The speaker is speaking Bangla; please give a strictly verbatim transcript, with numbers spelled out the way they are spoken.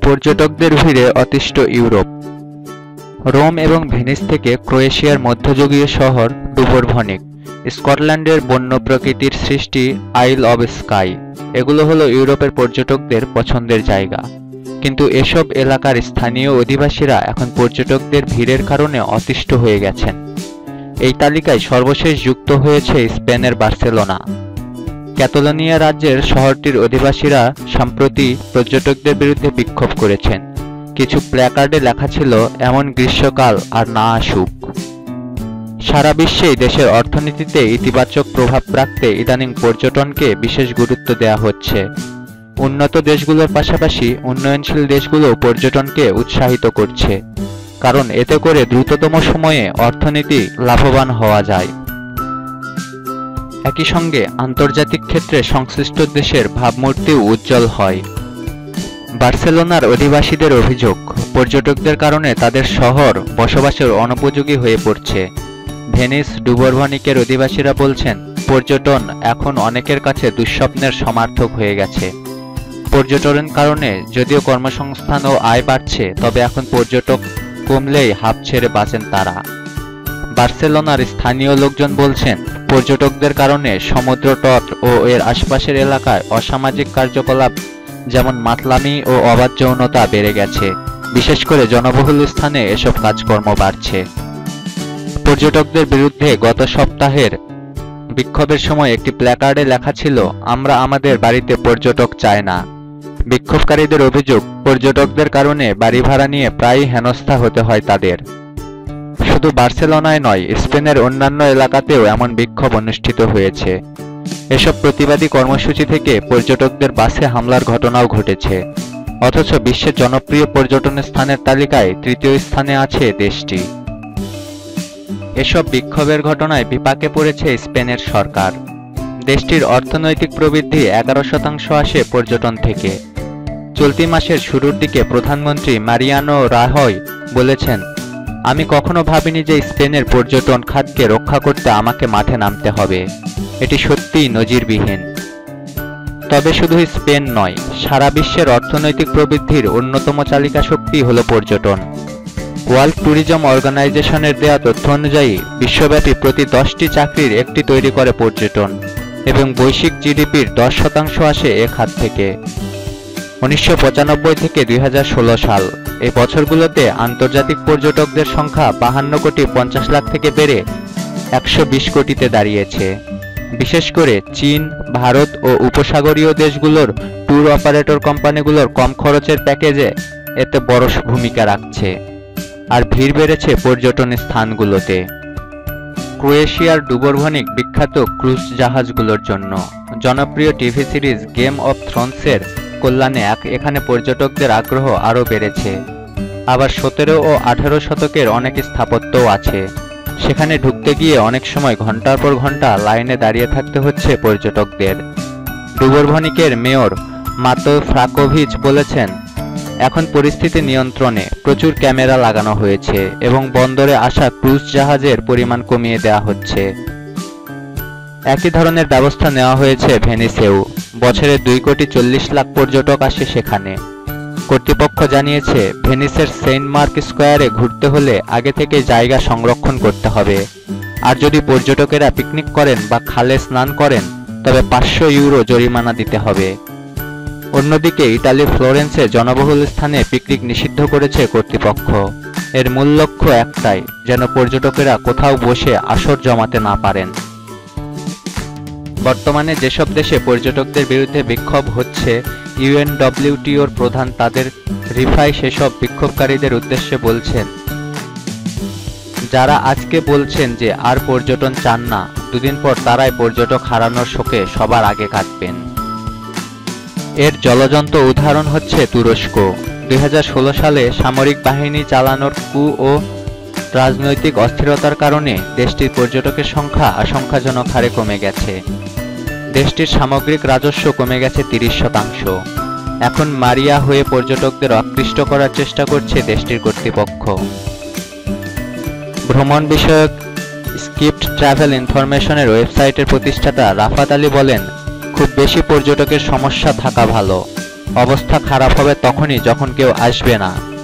পর্যটকদের ভিড়ে অতিষ্ঠ ইউরোপ। রোম এবং ভেনিস থেকে ক্রোয়েশিয়ার মধ্যযুগীয় শহর ডুবরভনিক, স্কটল্যান্ডের বন্য প্রকৃতির সৃষ্টি আইল অব স্কাই, এগুলো হলো ইউরোপের পর্যটকদের পছন্দের জায়গা। কিন্তু এসব এলাকার স্থানীয় অধিবাসীরা এখন পর্যটকদের ভিড়ের কারণে অতিষ্ঠ হয়ে গেছেন। এই তালিকায় সর্বশেষ যুক্ত হয়েছে স্পেনের বার্সেলোনা। ক্যাতালোনিয়া রাজ্যের শহরটির অধিবাসীরা সম্প্রতি পর্যটকদের বিরুদ্ধে বিক্ষোভ করেছেন। কিছু প্ল্যাকার্ডে লেখা ছিল, এমন গ্রীষ্মকাল আর না আসুক। সারা বিশ্বেই দেশের অর্থনীতিতে ইতিবাচক প্রভাব রাখতে ইদানিং পর্যটনকে বিশেষ গুরুত্ব দেওয়া হচ্ছে। উন্নত দেশগুলোর পাশাপাশি উন্নয়নশীল দেশগুলো পর্যটনকে উৎসাহিত করছে, কারণ এতে করে দ্রুততম সময়ে অর্থনীতি লাভবান হওয়া যায়। একই সঙ্গে আন্তর্জাতিক ক্ষেত্রে সংশ্লিষ্ট দেশের ভাবমূর্তিও উজ্জ্বল হয়। বার্সেলোনার অধিবাসীদের অভিযোগ, পর্যটকদের কারণে তাদের শহর বসবাসের অনুপযোগী হয়ে পড়ছে। ভেনিস ডুবরভনিকের অধিবাসীরা বলছেন, পর্যটন এখন অনেকের কাছে দুঃস্বপ্নের সমার্থক হয়ে গেছে। পর্যটনের কারণে যদিও কর্মসংস্থান ও আয় বাড়ছে, তবে এখন পর্যটক কমলেই হাঁপ ছেড়ে বাঁচেন তারা। বার্সেলোনার স্থানীয় লোকজন বলছেন, পর্যটকদের কারণে সমুদ্র তট ও এর আশপাশের এলাকায় অসামাজিক কার্যকলাপ যেমন মাতলামি ও অবাধ যৌনতা বেড়ে গেছে। বিশেষ করে জনবহুল স্থানে এসব কাজকর্ম বাড়ছে। পর্যটকদের বিরুদ্ধে গত সপ্তাহের বিক্ষোভের সময় একটি প্ল্যাকার্ডে লেখা ছিল, আমরা আমাদের বাড়িতে পর্যটক চাই না। বিক্ষোভকারীদের অভিযোগ, পর্যটকদের কারণে বাড়ি ভাড়া নিয়ে প্রায়ই হেনস্থা হতে হয় তাদের। শুধু বার্সেলোনায় নয়, স্পেনের অন্যান্য এলাকাতেও এমন বিক্ষোভ অনুষ্ঠিত হয়েছে। এসব প্রতিবাদী কর্মসূচি থেকে পর্যটকদের বাসে হামলার ঘটনাও ঘটেছে। অথচ বিশ্বের জনপ্রিয় পর্যটন স্থানের তালিকায় তৃতীয় স্থানে আছে দেশটি। এসব বিক্ষোভের ঘটনায় বিপাকে পড়েছে স্পেনের সরকার। দেশটির অর্থনৈতিক প্রবৃদ্ধি এগারো শতাংশ আসে পর্যটন থেকে। চলতি মাসের শুরুর দিকে প্রধানমন্ত্রী মারিয়ানো রাহয় বলেছেন, আমি কখনো ভাবিনি যে স্পেনের পর্যটন খাতকে রক্ষা করতে আমাকে মাঠে নামতে হবে। এটি সত্যিই নজিরবিহীন। তবে শুধু স্পেন নয়, সারা বিশ্বের অর্থনৈতিক প্রবৃদ্ধির অন্যতম চালিকা শক্তি হল পর্যটন। ওয়ার্ল্ড ট্যুরিজম অর্গানাইজেশনের দেয়া তথ্য অনুযায়ী বিশ্বব্যাপী প্রতি দশটি চাকরির একটি তৈরি করে পর্যটন, এবং বৈশ্বিক জিডিপির দশ শতাংশ আসে এ খাত থেকে। উনিশশো পঁচানব্বই থেকে দুই হাজার ষোলো সাল এই বছরগুলোতে আন্তর্জাতিক পর্যটকদের সংখ্যা বাহান্ন কোটি পঞ্চাশ লাখ থেকে বেড়ে একশো বিশ কোটিতে দাঁড়িয়েছে। বিশেষ করে চীন, ভারত ও উপসাগরীয় দেশগুলোর ট্যুর অপারেটর কোম্পানিগুলোর কম খরচের প্যাকেজে এতে বড় ভূমিকা রাখছে। আর ভিড় বেড়েছে পর্যটন স্থানগুলোতে। ক্রোয়েশিয়ার ডুবরভনিক বিখ্যাত ক্রুজ জাহাজগুলোর জন্য। জনপ্রিয় টিভি সিরিজ গেম অফ থ্রোনসের কল্যাণে এখানে পর্যটকদের আগ্রহ আরও বেড়েছে। আবার সতেরো ও আঠারো শতকের অনেক স্থাপত্যও আছে। সেখানে ঢুকতে গিয়ে অনেক সময় ঘন্টার পর ঘন্টা লাইনে দাঁড়িয়ে থাকতে হচ্ছে পর্যটকদের। ডুবরভনিকের মেয়র মাতো ফ্রাকোভিচ বলেছেন, এখন পরিস্থিতি নিয়ন্ত্রণে, প্রচুর ক্যামেরা লাগানো হয়েছে এবং বন্দরে আসা ক্রুজ জাহাজের পরিমাণ কমিয়ে দেওয়া হচ্ছে। একই ধরনের ব্যবস্থা নেওয়া হয়েছে ভেনিসেও। বছরে দুই কোটি চল্লিশ লাখ পর্যটক আসে সেখানে। কর্তৃপক্ষ জানিয়েছে, ভেনিসের সেন্ট মার্ক স্কোয়ারে ঘুরতে হলে আগে থেকে জায়গা সংরক্ষণ করতে হবে। আর যদি পর্যটকেরা পিকনিক করেন বা খালে স্নান করেন, তবে পাঁচশো ইউরো জরিমানা দিতে হবে। অন্যদিকে ইতালির ফ্লোরেন্সে জনবহুল স্থানে পিকনিক নিষিদ্ধ করেছে কর্তৃপক্ষ। এর মূল লক্ষ্য একটাই, যেন পর্যটকেরা কোথাও বসে আসর জমাতে না পারেন। বর্তমানে যেসব দেশে পর্যটকদের বিরুদ্ধে বিক্ষোভ হচ্ছে, ইউএনডব্লিউটিওর প্রধান তাদের রিফাই সেসব বিক্ষোভকারীদের উদ্দেশ্যে বলছেন, যারা আজকে বলছেন যে আর পর্যটন চান না, দুদিন পর তারাই পর্যটক হারানোর শোকে সবার আগে কাটবেন। এর জ্বলজ্বন্ত উদাহরণ হচ্ছে তুরস্ক। দুই হাজার ষোলো সালে সামরিক বাহিনী চালানোর কু ও রাজনৈতিক অস্থিরতার কারণে দেশটির পর্যটকের সংখ্যা আশঙ্কাজনক হারে কমে গেছে। দেশটির সামগ্রিক রাজস্ব কমে গেছে তিরিশ শতাংশ। এখন মারিয়া হয়ে পর্যটকদের আকৃষ্ট করার চেষ্টা করছে দেশটির কর্তৃপক্ষ। ভ্রমণ বিষয়ক স্ক্রিপ্ট ট্রাভেল ইনফরমেশনের ওয়েবসাইটের প্রতিষ্ঠাতা রাফাত আলী বলেন, খুব বেশি পর্যটকের সমস্যা থাকা ভালো। অবস্থা খারাপ হবে তখনই যখন কেউ আসবে না।